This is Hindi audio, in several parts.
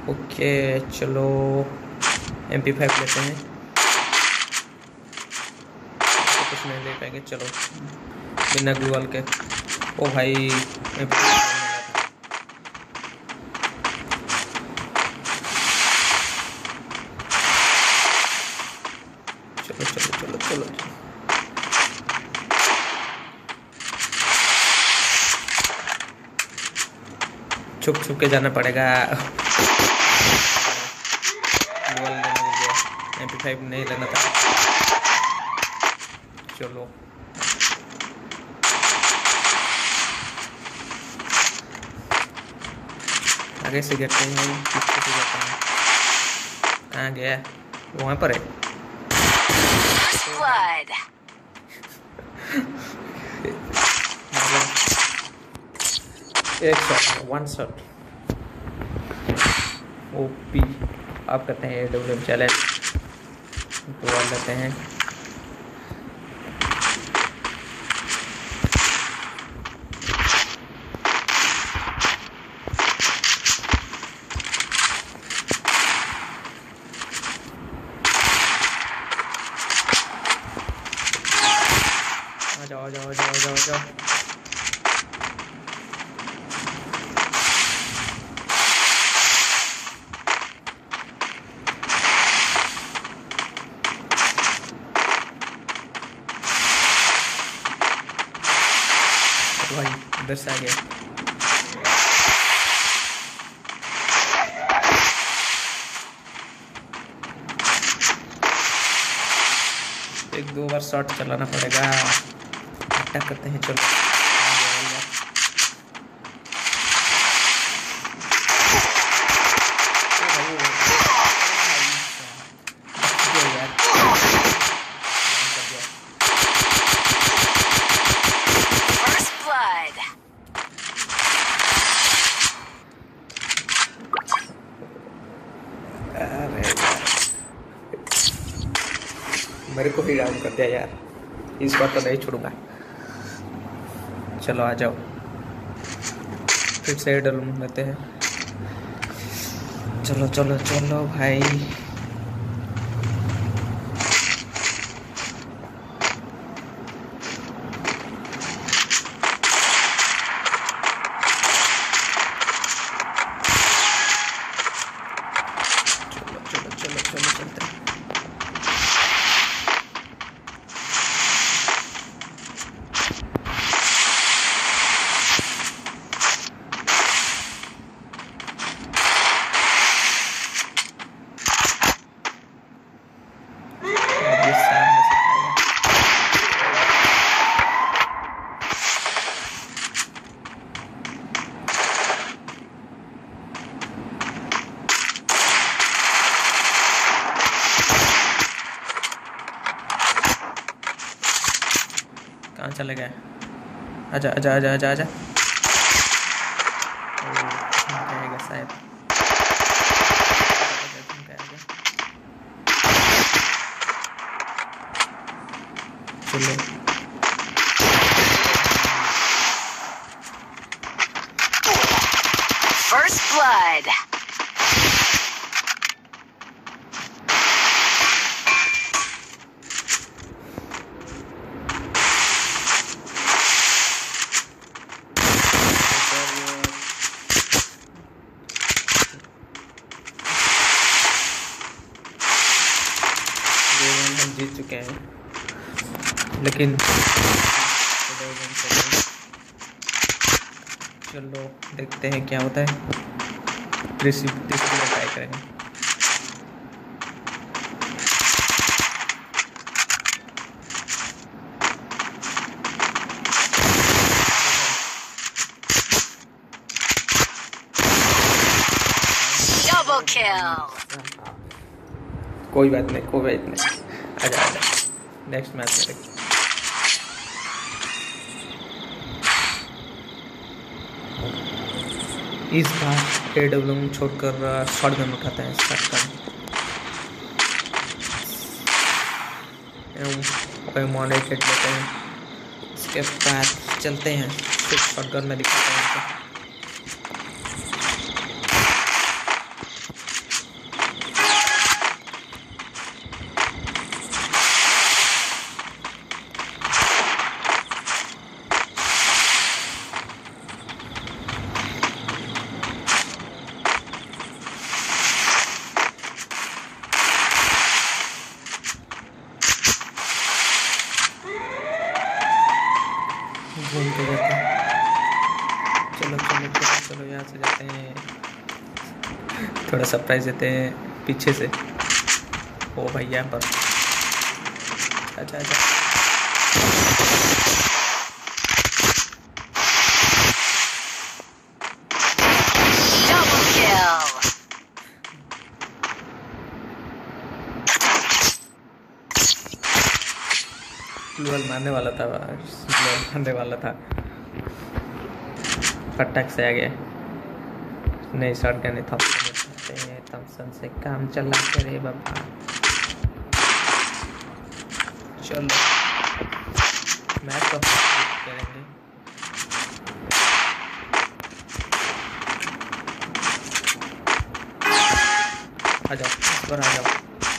ओके चलो MP5 लेते हैं। तो कुछ नहीं ले पाएंगे, चलो बिना ग्लूवाल के। ओ भाई MP5 चलो चलो चलो चलो छुप छुप के जाना पड़ेगा। ग्लूवाल लेना भूल गया, MP5 नहीं लेना था। चलो आगे से गिरते हैं, पीछे से गिरते हैं। कहाँ गया? वहाँ पर है। एक शॉट, वन शॉट। ओपी आप करते हैं AWM चैलेंज, तो लेते हैं। जाओ जाओ जाओ जाओ जाओ। भाई इधर से आ गया। एक दो बार शॉट चलाना पड़ेगा। अटैक करते हैं, चलो। मेरे को ही डाउन कर दिया यार, इस बार तो नहीं छोड़ूंगा। चलो आ जाओ, फिर से डल लेते हैं। चलो चलो चलो भाई। चलो चलो चलो चलो चलते हैं। कहाँ चले गए? आजा आजा आजा आजा आजा। आएगा शायद। चलो First blood. हम जीत चुके हैं, लेकिन चलो देखते हैं क्या होता है। तीसरी ट्राई करेंगे। Double kill. कोई बात नहीं, कोई बात नहीं। आजा आजा, नेक्स्ट मैच में देखते हैं। इस बार AWM छोड़कर शॉटगन उठाते हैं, शॉटगन मॉनिटर लेते हैं। इसके बाद चलते हैं, सिर्फ शॉटगन में दिखाते हैं। घूम के जाते हैं। चलो चलो चलो चलो, यहाँ से जाते हैं, थोड़ा सरप्राइज देते हैं पीछे से। ओ भाई यहाँ पर अच्छा अच्छा। Double kill. ग्लूअल मारने वाला था, ग्लूअल मारने वाला था, फटाक से आ गया। नहीं शॉट गन थॉमसन से काम चला करे बाबा। चलो मैच तो करेंगे। आ जाओ इस बार, आ जाओ।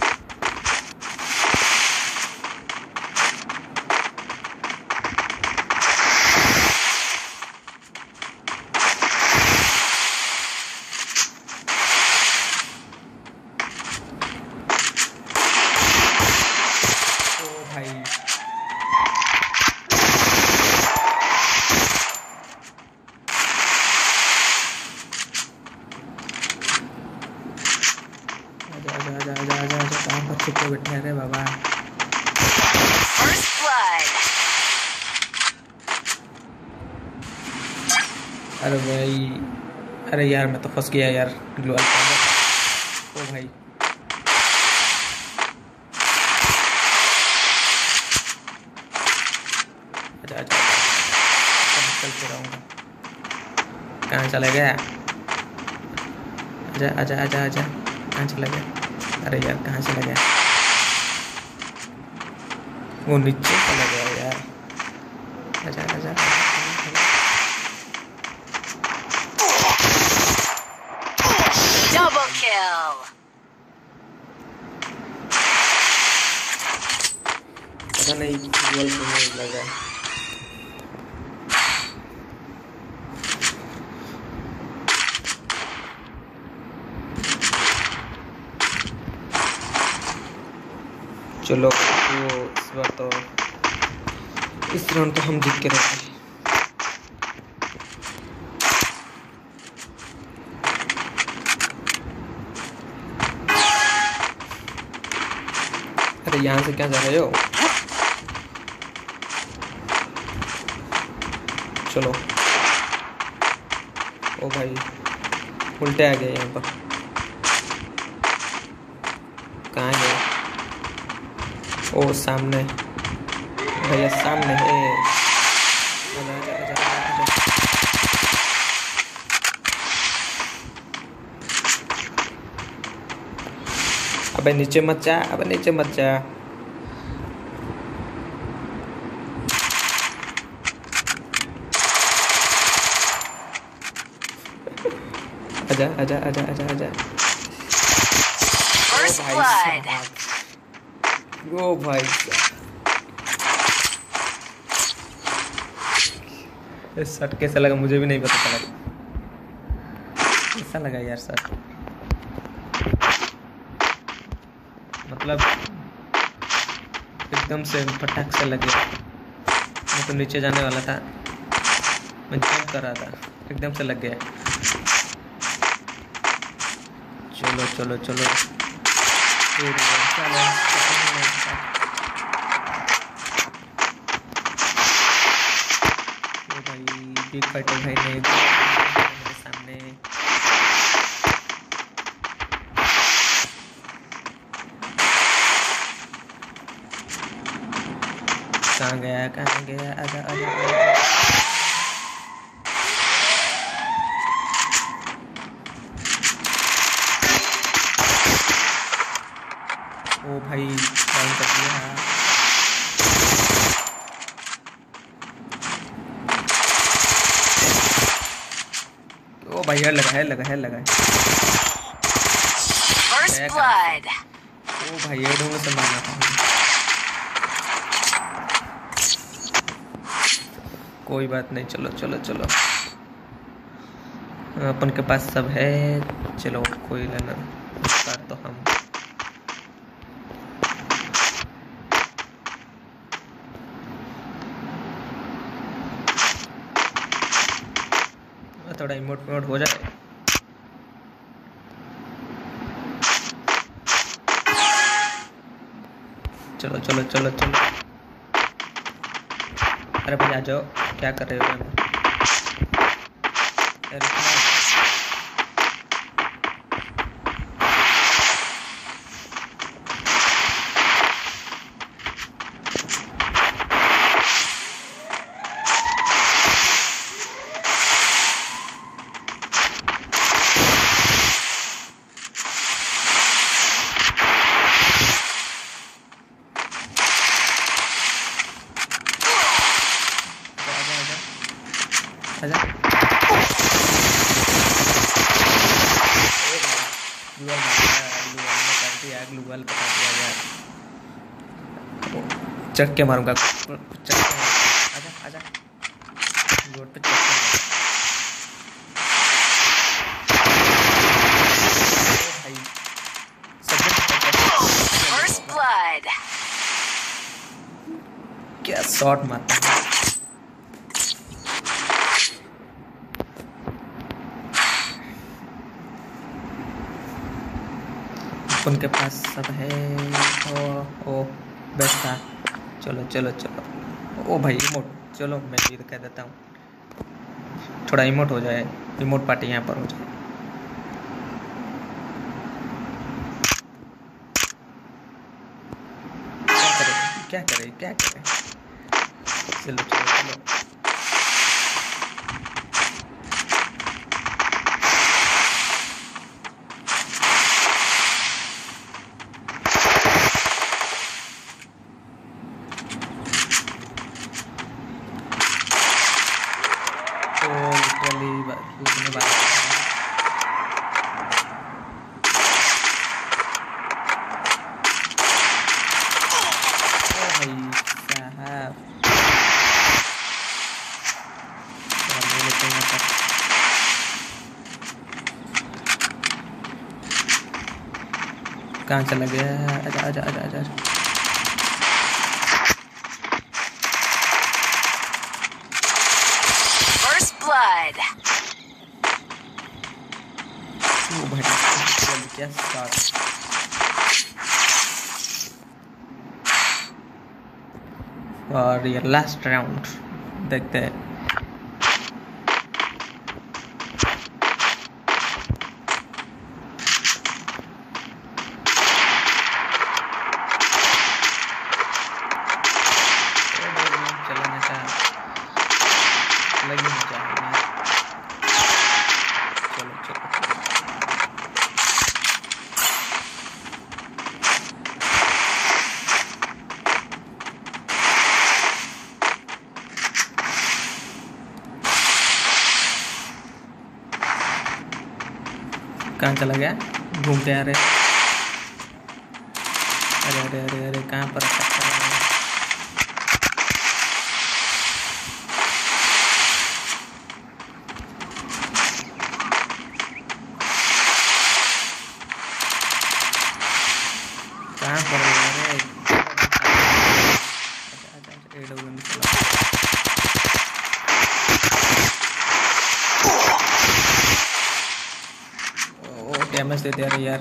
छुपे बैठे रे बाबा। First blood. अरे भाई, अरे यार मैं तो फंस गया यार ग्लूअल के अंदर। ओ भाई आजा आजा, चलते रहूँगा। कहाँ चला गया? आजा आजा आजा आजा, कहाँ चला गया? अरे यार कहाँ चला गया? वो नीचे चला गया यार। आजा आजा, Double kill. पता नहीं गोल क्यों लगा। चलो वो इस बार तो, इस राउंड तो हम जीत के रहेंगे। अरे यहाँ से क्या जा रहे हो? चलो ओ भाई उल्टे आ गए यहाँ पर। कहाँ गए? ओ सामने भैया, सामने है। आजा आजा आजा आजा। अबे नीचे मत जा, अबे नीचे मत जा। आजा आजा आजा आजा आजा। First blood. ओ भाई इस शॉट कैसा लगा मुझे भी नहीं पता चला। कैसा लगा यार शॉट? मतलब एकदम से फटाक से लगे। मैं तो नीचे जाने वाला था, मैं जंप कर रहा था, एकदम से लग गया। चलो चलो चलो, भाई बिग फाइटर भाई ने मेरे सामने। कहाँ गया कहाँ गया? आजा आजा आजा। ओ भाई डाउन कर दिया। ओ भाई यार लगा है लगा है लगा है। First blood. ओ भाई ये ढूंढ से मारना था। कोई बात नहीं, चलो चलो चलो, अपन के पास सब है। चलो कोई लेना तो हम थोड़ा इमोट इमोट हो जाए। चलो चलो चलो चलो। अरे भाई आ जाओ, क्या कर रहे हो? आजा ग्लूवल बता दिया यार, चढ़ के मारूंगा, चढ़ के आजा आजा रोड पे चढ़ के भाई First blood. क्या शॉट मारता है। उनके पास सब है। ओ बेस्ट था। चलो चलो चलो। ओ भाई इमोट, चलो मैं भी कह देता हूँ, थोड़ा इमोट हो जाए, इमोट पार्टी यहाँ पर हो जाए। क्या करें क्या करें, चलो चलो चलो। कहाँ चला गया? आजा आजा आजा आजा। First blood. ओ भाई क्या शॉट। और ये लास्ट राउंड देखते हैं। कहाँ चला गया? घूम के आ रहे। अरे अरे अरे अरे कहाँ पर कहाँ पर अरे डैमेज देते यार यार,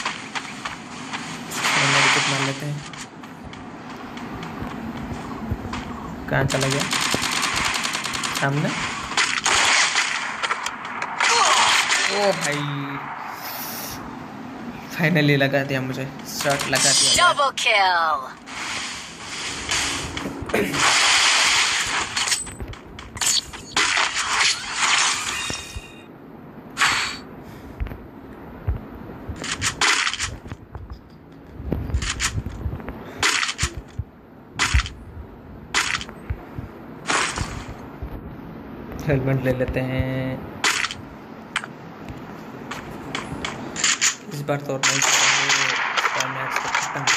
कुछ मार लेते हैं। कहाँ चला गया? सामने। ओ भाई फाइनली लगा दिया, मुझे शॉट लगा दिया। Double kill. हेलमेट ले लेते हैं इस बार तो, नहीं करेंगे मैच खत्म।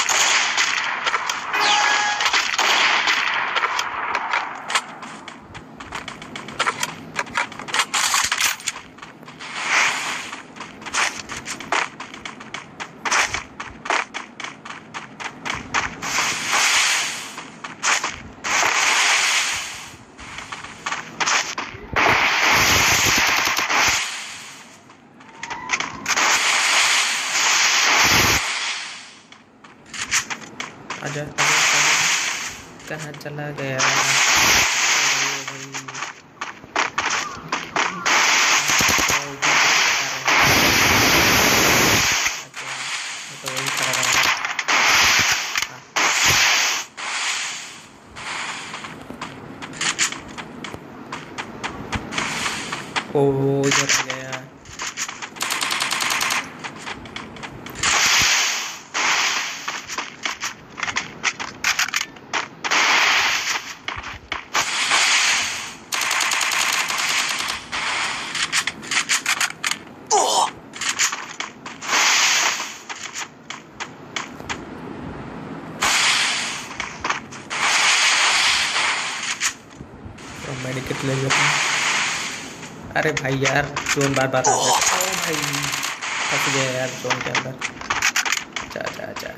कहाँ चला गया? तो वही खड़ा रहा। ओ इधर आ गया। मेडिकेट ले लेते हैं। अरे भाई यार जोन बार बार आ रहा है। ओ भाई फंस गया यार जोन के अंदर। जा जा जा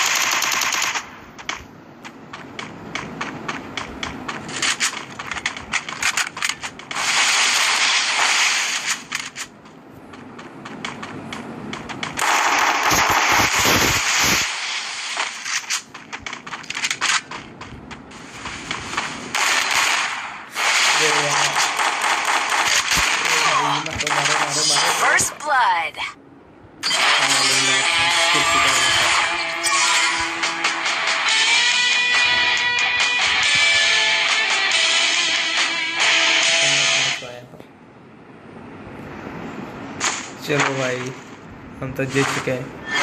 First blood. चलो भाई हम तो जीत चुके हैं।